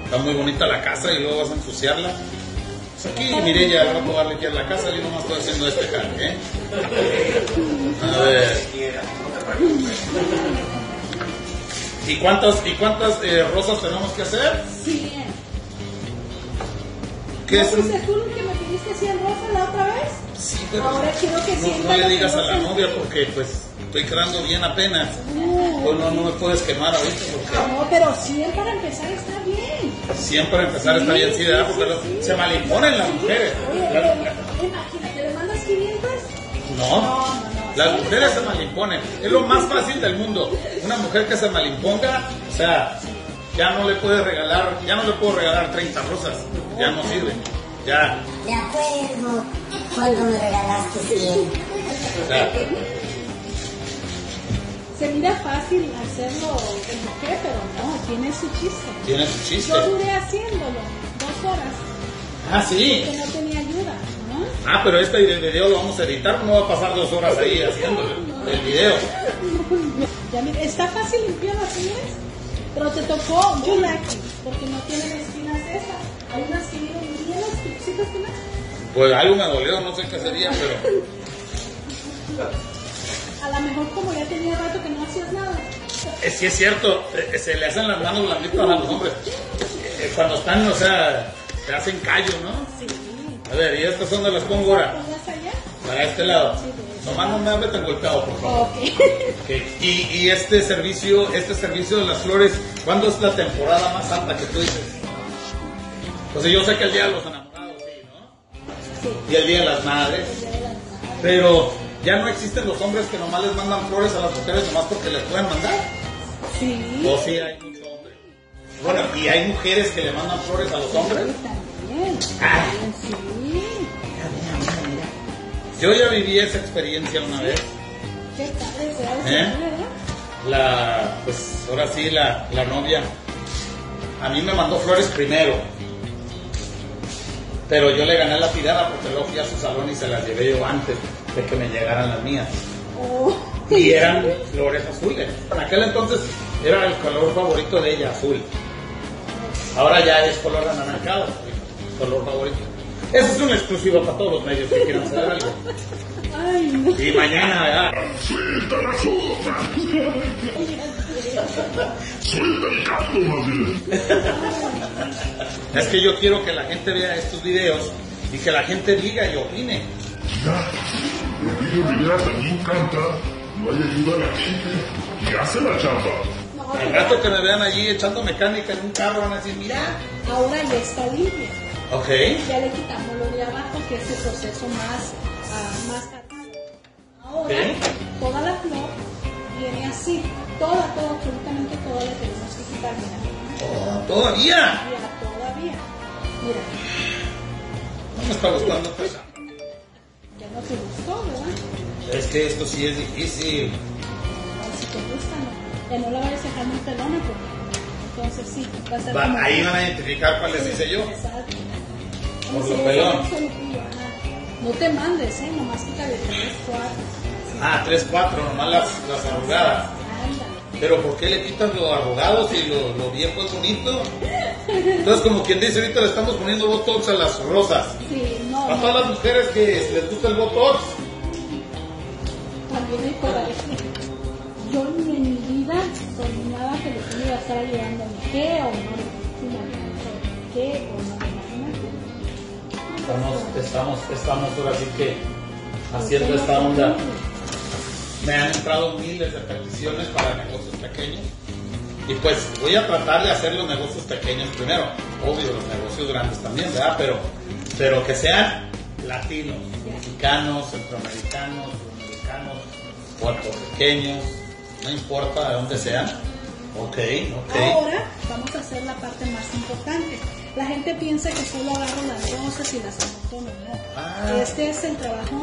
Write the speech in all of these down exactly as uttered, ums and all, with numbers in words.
está muy bonita la casa y luego vas a ensuciarla. Pues aquí Mireya va a poder limpiar la casa, yo nomás estoy haciendo este jale, ¿eh? A ver. ¿Y cuántas, y cuántas eh, rosas tenemos que hacer? cien. ¿Qué es? ¿No fuiste tú el que me pediste cien rosas la otra vez? Sí, pero ahora quiero que no, no le digas a la novia porque pues estoy quedando bien apenas. Uh, Pues no, no me puedes quemar ahorita porque... No, pero cien para empezar está bien. cien para empezar Sí, está bien, sí, ¿verdad? sí, Porque sí, lo- sí. se malimponen las Sí. mujeres. Oye, La- pero, la- imagínate, ¿le mandas quinientos? no, No, no, no. las Sí, mujeres está se bien. malimponen. Es lo más fácil del mundo. Una mujer que se malimponga, o sea, ya no le puede regalar, ya no le puedo regalar treinta rosas. Ya no sirve. Ya, De acuerdo. ¿Cuándo me regalaste cien? o sea, Se mira fácil hacerlo de mujer, pero no, tiene su chiste. tiene su chiste. Yo duré haciéndolo dos horas, Ah, sí. que no tenía ayuda, ¿no? Ah, pero este video lo vamos a editar, no va a pasar dos horas ahí haciéndolo, el video. Ya mira, está fácil limpiar las señores, pero te tocó muy lucky, porque no tienen espinas esas. Hay unas que vienen bien las chiquitas espinas. Pues algo me dolió, no sé qué sería, pero... A lo mejor como ya tenía rato que no hacías nada. Eh, sí es cierto, eh, se le hacen las manos blanditas a los hombres. Eh, cuando están, o sea, se hacen callo, ¿no? Sí. A ver, ¿y estas dónde las pongo ahora? ¿Pongas allá? Para este lado. Sí, de eso. Nomás no me hable tan golpeado, por favor. Ok. Ok. Y, y este servicio, este servicio de las flores, ¿cuándo es la temporada más alta que tú dices? Pues yo sé que el día de los enamorados, sí, ¿no? Sí. Y el día de las madres. Pero ya no existen los hombres que nomás les mandan flores a las mujeres nomás porque les pueden mandar. Sí. O sí hay muchos hombres. Bueno, y hay mujeres que le mandan flores a los hombres. También. Ah. También, sí. Yo ya viví esa experiencia una vez. Qué padre se hace, ¿Eh? ¿verdad? La, pues ahora sí, la, la novia a mí me mandó flores primero. Pero yo le gané la tirada porque luego fui a su salón y se las llevé yo antes de que me llegaran las mías. Oh. Y eran flores azules. En aquel entonces era el color favorito de ella, azul. Ahora ya es color anaranjado, color favorito. Eso es una exclusiva para todos los medios que quieran saber algo. Ay, no. Y mañana, ¿verdad? ¡Suelta la sopa! ¡Suelta el caldo, más bien! Es que yo quiero que la gente vea estos videos y que la gente diga y opine. Ya, el video Rivera también canta, no hay ayuda a la gente y hace la chamba. No, Al rato que me vean allí echando mecánica en un carro van a decir, mira. ahora ya está limpia. Ok. Ya le quitamos lo de abajo, que es el proceso más, ah, más tardado. Ahora, Ok. toda la flor viene así. Toda, toda, absolutamente toda la tenemos que quitar. Mira, Oh, ¿todavía? mira, todavía. Mira, No me está gustando esta chamba. ya no te gustó, ¿verdad? Es que esto sí es difícil. Ay, si te gusta, no. Ya no la vayas a dejar muy pelona, porque entonces sí, va a ser Va- como- ahí van a identificar cuál les hice yo. Exacto. Por Sí, lo sí, pelón. eso es lo que yo, ajá. No te mandes, ¿eh? Nomás quítale tres, cuatro. Ah, tres, cuatro, nomás las, las arrugadas. Ándale. Pero ¿por qué le quitan lo arrugado si lo, lo viejo es bonito? Entonces, como quien dice, ahorita le estamos poniendo botox a las rosas. Sí, no, A no. todas las mujeres que les gusta el botox. También hay por ahí. Yo ni en mi vida soñaba que le iba a estar ayudando a mi qué o no le imagínate qué o no le imagínate. Estamos, estamos, estamos ahora sí que haciendo esta onda. Me han entrado miles de peticiones para negocios pequeños. Y pues voy a tratar de hacer los negocios pequeños primero. Obvio, los negocios grandes también, ¿verdad? Pero, pero que sean latinos, mexicanos, centroamericanos, sudamericanos, puertorriqueños, no importa de dónde sean. Ok, ok. Ahora vamos a hacer la parte más importante. La gente piensa que solo agarro las rosas y las amontono, no. Ah. Este es el trabajo.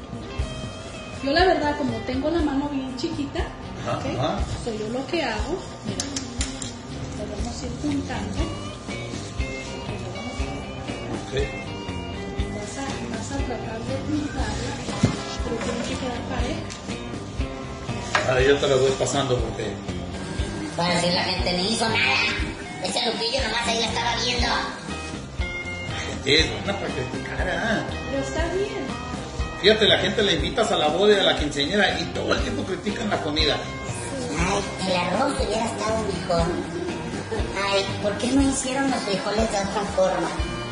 Yo la verdad, como tengo la mano bien chiquita, Ajá, ¿ok? ajá. So, yo lo que hago, mira, lo vamos a ir juntando. Ok. Vas a, vas a tratar de juntarla, pero tiene que quedar pareja. Ahora yo te lo voy pasando porque Para decir la gente, ni hizo nada. Ese Lupillo nomás ahí la estaba viendo. Es buena para criticar, ¿ah? Pero está bien. Fíjate, la gente la invitas a la boda y a la quinceañera y todo el tiempo critican la comida. Ay, el arroz hubiera estado mejor. Ay, ¿por qué no hicieron los frijoles de otra forma?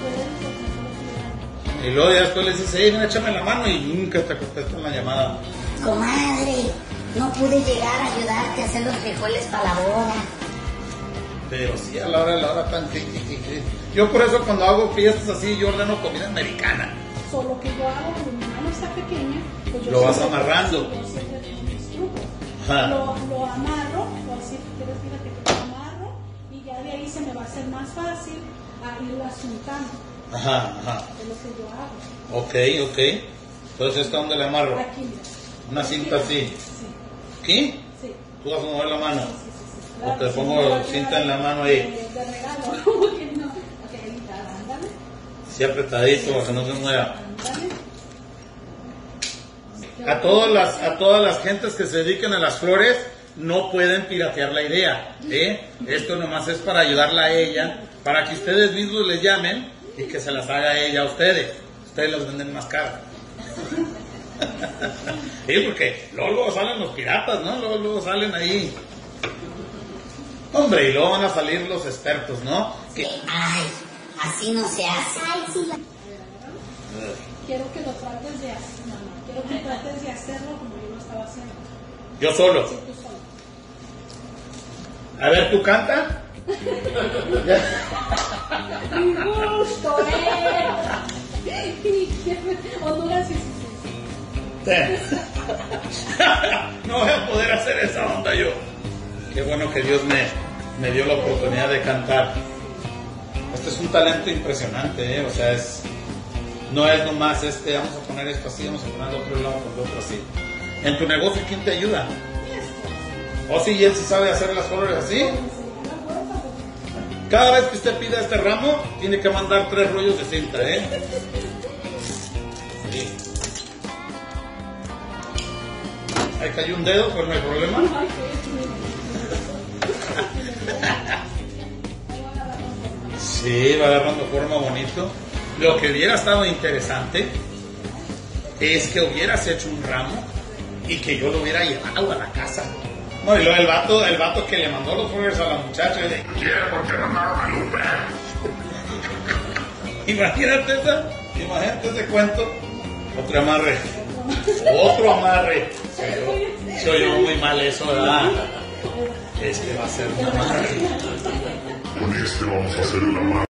Y luego ya después les dice, hey, ven, échame la mano y nunca te contestan la llamada. Comadre, no pude llegar a ayudarte a hacer los frijoles para la boda. Pero sí, a la hora de la hora tan crítica. Yo por eso cuando hago fiestas así, yo ordeno comida americana. Solo que yo hago, como mi mano está pequeña, pues yo Lo vas siempre- amarrando. sí, yo siempre tengo mis trucos. Ajá. Lo, lo amarro, o así, quieres, fíjate que lo amarro, y ya de ahí se me va a hacer más fácil a irlo asuntando. Ajá, ajá. Es lo que yo hago. Ok, ok. Entonces, ¿esta dónde le amarro? Aquí, mira. Una cinta así. Sí, ¿Aquí? sí. ¿Tú vas a mover la mano? Sí, sí, sí. O te sí, pongo me va a cinta quedar en la mano ahí. De, de regalo, como que no. Ok, ahorita, ándale. Sí, apretadito para que no se mueva. Ándale. A todas las, a todas las gentes que se dediquen a las flores, no pueden piratear la idea. ¿eh? Esto nomás es para ayudarla a ella, para que ustedes mismos le llamen y que se las haga ella a ustedes. Ustedes las venden más caras. Sí, porque luego, luego salen los piratas, ¿no? Luego, luego salen ahí. Hombre, y luego van a salir los expertos, ¿no? Que... Ay, así no se hace. Quiero que lo trates de hacer, mamá. Quiero que trates de hacerlo como yo lo estaba haciendo. Yo solo. Sí, tú solo. A ver, ¿tú canta? Mi gusto, eh. Honduras, sí, sí, sí. No voy a poder hacer esa onda yo. Qué bueno que Dios me, me dio la oportunidad de cantar. Este es un talento impresionante, ¿eh? O sea, es, no es nomás este, vamos a poner esto así, vamos a poner el otro lado con el otro así. En tu negocio, ¿quién te ayuda? ¿O si sí, él sí sabe hacer las flores así? Cada vez que usted pida este ramo, tiene que mandar tres rollos de cinta, ¿eh? Sí. Ahí cayó un dedo, pues no hay problema. Sí, va agarrando forma bonito. Lo que hubiera estado interesante es que hubieras hecho un ramo y que yo lo hubiera llevado a la casa. No, y luego el vato, el vato que le mandó los flores a la muchacha. De, ¿Quiere por qué mandaron a Lupe? imagínate esa, imagínate ese cuento. Otro amarre. Otro amarre. Se oyó muy mal eso, ¿verdad? Este va a ser un amarre. Con este vamos a hacer el amarre.